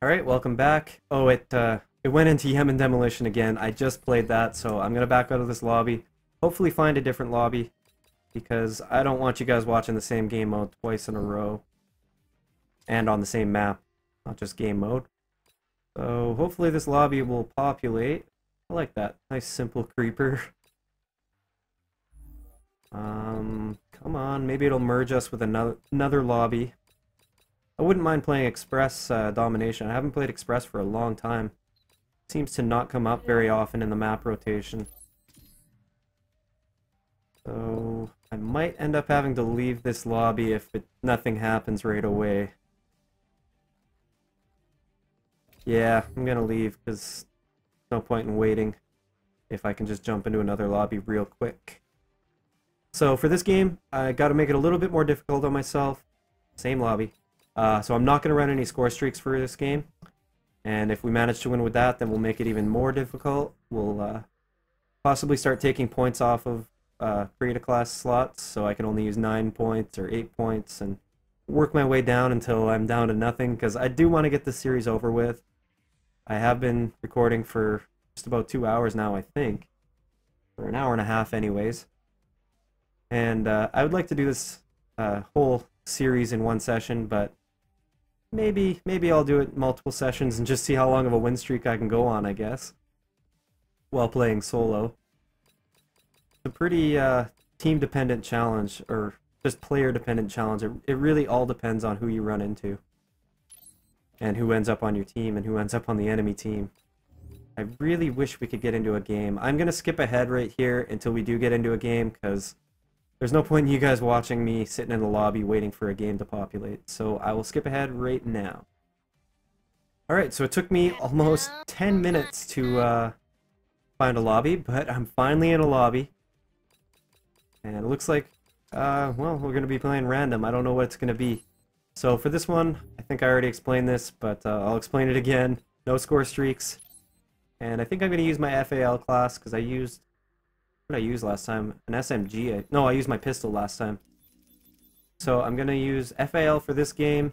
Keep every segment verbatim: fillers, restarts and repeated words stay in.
Alright, welcome back. Oh, it uh, it went into Yemen Demolition again. I just played that, so I'm gonna back out of this lobby. Hopefully find a different lobby, because I don't want you guys watching the same game mode twice in a row. And on the same map, not just game mode. So hopefully this lobby will populate. I like that. Nice simple creeper. Um, come on, maybe it'll merge us with another, another lobby. I wouldn't mind playing Express uh, Domination. I haven't played Express for a long time. Seems to not come up very often in the map rotation. So I might end up having to leave this lobby if it, nothing happens right away. Yeah, I'm gonna leave because there's no point in waiting if I can just jump into another lobby real quick. So for this game, I gotta make it a little bit more difficult on myself. Same lobby. Uh, so I'm not going to run any score streaks for this game, and if we manage to win with that, then we'll make it even more difficult. We'll uh, possibly start taking points off of uh, create a class slots, so I can only use nine points or eight points, and work my way down until I'm down to nothing, because I do want to get this series over with. I have been recording for just about two hours now, I think, or an hour and a half anyways, and uh, I would like to do this uh, whole series in one session, but Maybe, maybe I'll do it multiple sessions and just see how long of a win streak I can go on, I guess, while playing solo. It's a pretty uh, team-dependent challenge, or just player-dependent challenge. It, it really all depends on who you run into, and who ends up on your team, and who ends up on the enemy team. I really wish we could get into a game. I'm going to skip ahead right here until we do get into a game, because there's no point in you guys watching me sitting in the lobby waiting for a game to populate, so I will skip ahead right now. Alright, so it took me almost ten minutes to uh, find a lobby, but I'm finally in a lobby. And it looks like, uh, well, we're going to be playing random. I don't know what it's going to be. So for this one, I think I already explained this, but uh, I'll explain it again. No score streaks. And I think I'm going to use my F A L class, because I used... What did I use last time? An S M G? I, no, I used my pistol last time. So I'm going to use F A L for this game.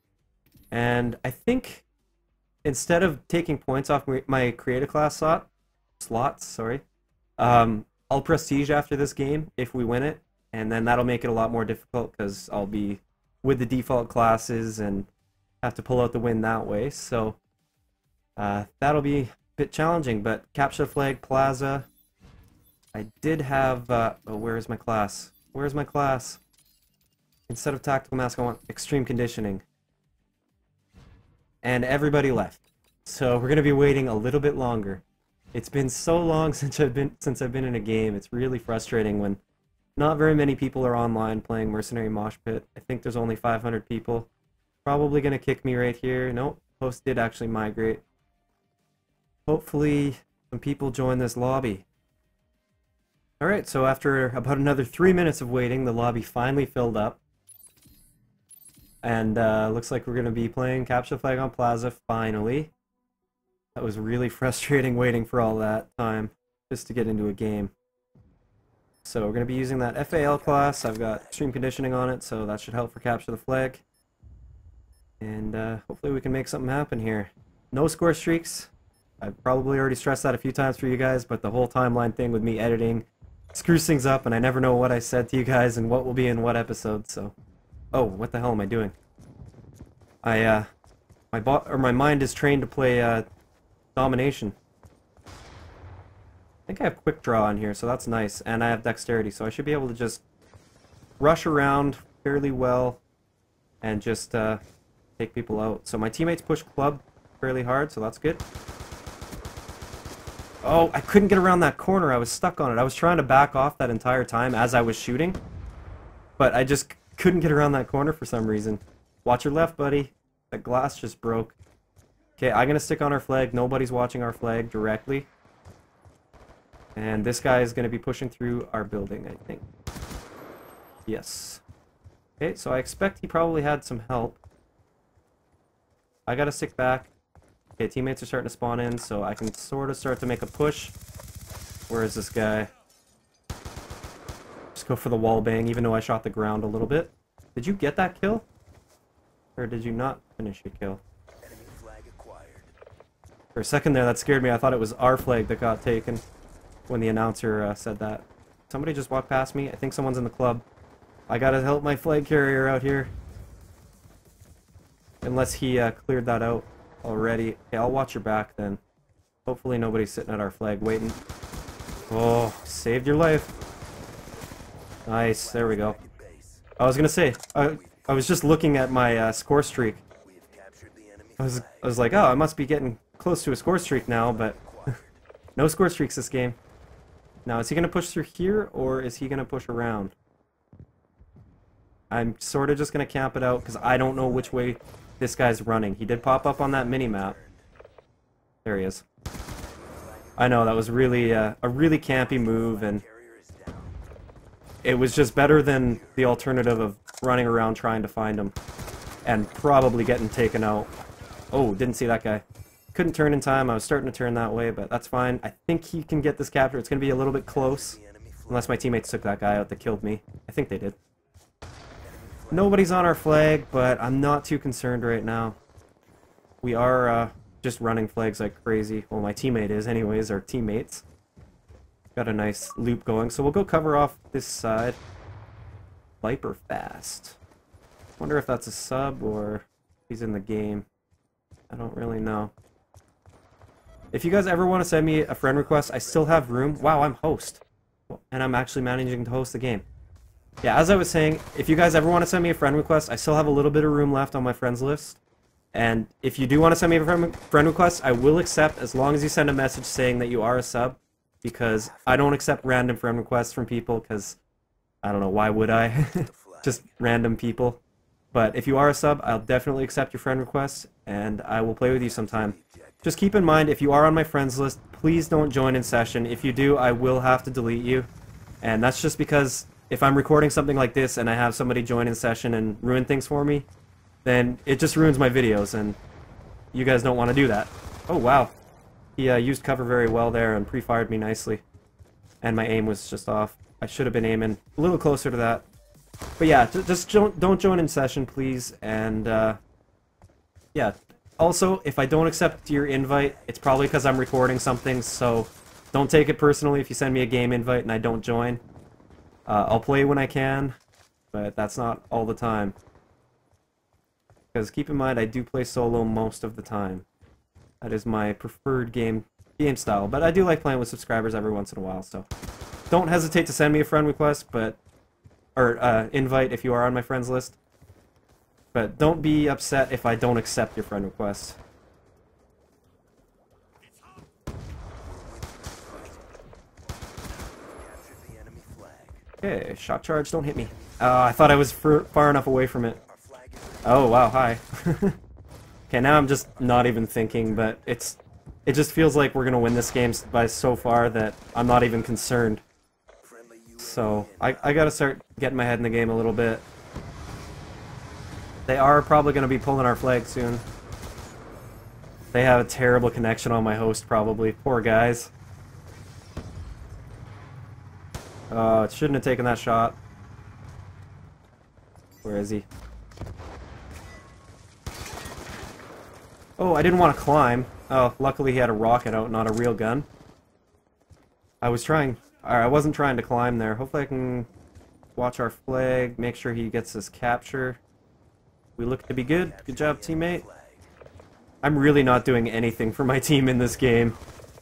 And I think instead of taking points off my creative class slot, slots, sorry, um, I'll prestige after this game if we win it. And then that'll make it a lot more difficult because I'll be with the default classes and have to pull out the win that way. So uh, that'll be a bit challenging. But capture flag, plaza. I did have, uh, oh, where is my class? Where's my class? Instead of tactical mask, I want extreme conditioning. And everybody left. So we're gonna be waiting a little bit longer. It's been so long since I've been since I've been in a game. It's really frustrating when not very many people are online playing Mercenary Mosh Pit. I think there's only five hundred people. Probably gonna kick me right here. Nope, host did actually migrate. Hopefully some people join this lobby. Alright, so after about another three minutes of waiting, the lobby finally filled up. And uh, looks like we're going to be playing Capture Flag on Plaza, finally. That was really frustrating waiting for all that time, just to get into a game. So we're going to be using that F A L class. I've got extreme conditioning on it, so that should help for Capture the Flag. And uh, hopefully we can make something happen here. No score streaks. I've probably already stressed that a few times for you guys, but the whole timeline thing with me editing screws things up, and I never know what I said to you guys and what will be in what episode, so... Oh, what the hell am I doing? I, uh... My bo or my mind is trained to play, uh... Domination. I think I have quick draw on here, so that's nice, and I have dexterity, so I should be able to just rush around fairly well and just, uh... take people out. So my teammates push club fairly hard, so that's good. Oh, I couldn't get around that corner. I was stuck on it. I was trying to back off that entire time as I was shooting, but I just couldn't get around that corner for some reason. Watch your left, buddy. That glass just broke. Okay, I'm going to stick on our flag. Nobody's watching our flag directly. And this guy is going to be pushing through our building, I think. Yes. Okay, so I expect he probably had some help. I got to stick back. Okay, teammates are starting to spawn in, so I can sort of start to make a push. Where is this guy? Just go for the wall bang, even though I shot the ground a little bit. Did you get that kill? Or did you not finish your kill? For a second there, that scared me. I thought it was our flag that got taken when the announcer uh, said that. Somebody just walked past me. I think someone's in the club. I gotta help my flag carrier out here. Unless he uh, cleared that out already. Okay, I'll watch your back then. Hopefully nobody's sitting at our flag waiting. Oh, saved your life. Nice, there we go. I was gonna say, I, I was just looking at my uh, score streak. I was, I was like, oh, I must be getting close to a score streak now, but no score streaks this game. Now, is he going to push through here, or is he going to push around? I'm sort of just going to camp it out, because I don't know which way this guy's running. He did pop up on that mini-map. There he is. I know, that was really uh, a really campy move, and it was just better than the alternative of running around trying to find him, and probably getting taken out. Oh, didn't see that guy. Couldn't turn in time. I was starting to turn that way, but that's fine. I think he can get this capture. It's going to be a little bit close. Unless my teammates took that guy out that killed me. I think they did. Nobody's on our flag, but I'm not too concerned right now. We are uh, just running flags like crazy. Well, my teammate is anyways, our teammates. Got a nice loop going, so we'll go cover off this side. Viper fast. Wonder if that's a sub or if he's in the game. I don't really know. If you guys ever want to send me a friend request, I still have room. Wow, I'm host. And I'm actually managing to host the game. Yeah, as I was saying, if you guys ever want to send me a friend request, I still have a little bit of room left on my friends list. And if you do want to send me a friend request, I will accept as long as you send a message saying that you are a sub. Because I don't accept random friend requests from people, because I don't know, why would I? Just random people. But if you are a sub, I'll definitely accept your friend requests, and I will play with you sometime. Just keep in mind, if you are on my friends list, please don't join in session. If you do, I will have to delete you. And that's just because if I'm recording something like this and I have somebody join in session and ruin things for me, then it just ruins my videos, and you guys don't want to do that. Oh, wow. He uh, used cover very well there and pre-fired me nicely. And my aim was just off. I should have been aiming a little closer to that. But yeah, just don't, don't join in session, please. And uh, yeah, also, if I don't accept your invite, it's probably because I'm recording something, so don't take it personally if you send me a game invite and I don't join. Uh, I'll play when I can, but that's not all the time. Because keep in mind, I do play solo most of the time. That is my preferred game game style, but I do like playing with subscribers every once in a while, so don't hesitate to send me a friend request, but or uh, invite if you are on my friends list. But don't be upset if I don't accept your friend request. Okay, shock charge, don't hit me. Uh, I thought I was far enough away from it. Oh wow, hi. Okay, now I'm just not even thinking, but it's it just feels like we're gonna win this game by so far that I'm not even concerned. So I I gotta start getting my head in the game a little bit. They are probably gonna be pulling our flag soon. They have a terrible connection on my host, probably. Poor guys. Uh, shouldn't have taken that shot. Where is he? Oh, I didn't want to climb. Oh, luckily he had a rocket out, not a real gun. I was trying... Or I wasn't trying to climb there. Hopefully I can watch our flag, make sure he gets his capture. We look to be good. Good job, teammate. I'm really not doing anything for my team in this game.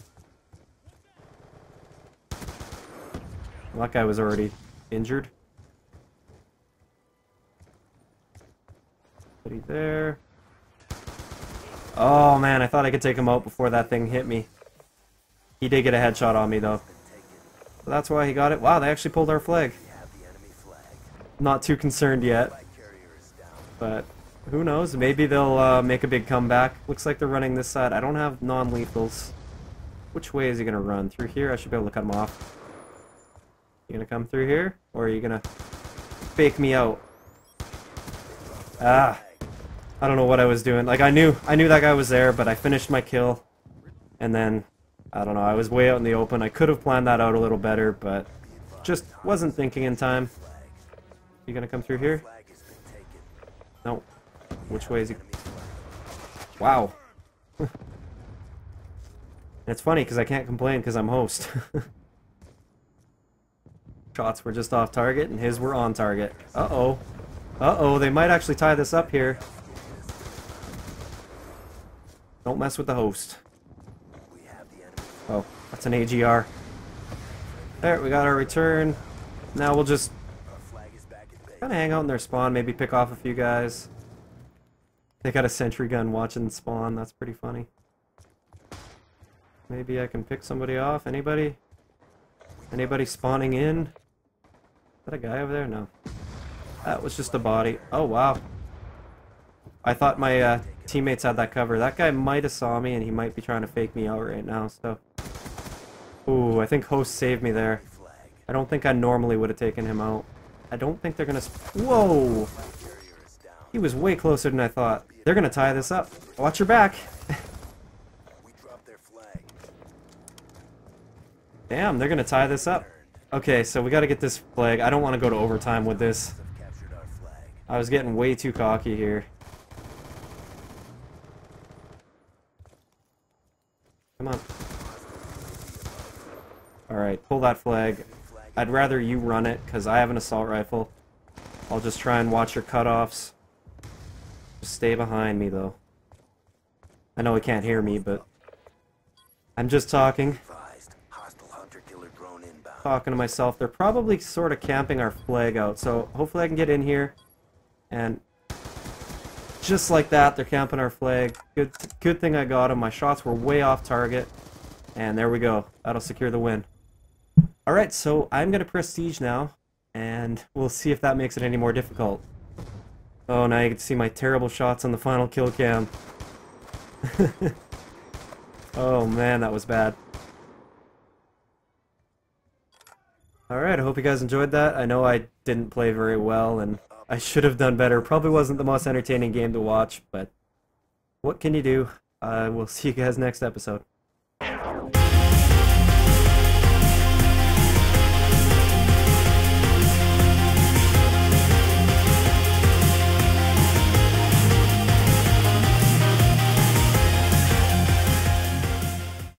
That guy was already injured. Put it there. Oh man, I thought I could take him out before that thing hit me. He did get a headshot on me though. So that's why he got it. Wow, they actually pulled our flag. Not too concerned yet. But who knows? Maybe they'll uh, make a big comeback. Looks like they're running this side. I don't have non-lethals. Which way is he going to run? Through here? I should be able to cut him off. You going to come through here? Or are you going to fake me out? Ah. I don't know what I was doing. Like, I knew I knew that guy was there, but I finished my kill. And then, I don't know, I was way out in the open. I could have planned that out a little better, but just wasn't thinking in time. You gonna come through here? No. Which way is he? Wow. And it's funny because I can't complain because I'm host. Shots were just off target and his were on target. Uh-oh. Uh-oh, they might actually tie this up here. Don't mess with the host. Oh, that's an A G R. There, we got our return. Now we'll just kind of hang out in their spawn, maybe pick off a few guys. They got a sentry gun watching spawn, that's pretty funny. Maybe I can pick somebody off. Anybody? Anybody spawning in? Is that a guy over there? No. That was just a body. Oh, wow. I thought my uh, teammates had that cover. That guy might have saw me and he might be trying to fake me out right now, so... Ooh, I think host saved me there. I don't think I normally would have taken him out. I don't think they're gonna... Whoa! He was way closer than I thought. They're gonna tie this up. Watch your back! Damn, they're gonna tie this up. Okay, so we gotta get this flag. I don't want to go to overtime with this. I was getting way too cocky here. Come on. Alright, pull that flag. I'd rather you run it, because I have an assault rifle. I'll just try and watch your cutoffs. Just stay behind me, though. I know he can't hear me, but... I'm just talking. Talking to myself. They're probably sort of camping our flag out, so hopefully I can get in here. And... just like that, they're camping our flag. Good, good thing I got them. My shots were way off target. And there we go. That'll secure the win. Alright, so I'm going to prestige now, and we'll see if that makes it any more difficult. Oh, now you can see my terrible shots on the final kill cam. Oh man, that was bad. Alright, I hope you guys enjoyed that. I know I didn't play very well, and I should have done better. Probably wasn't the most entertaining game to watch, but what can you do? Uh, we'll see you guys next episode.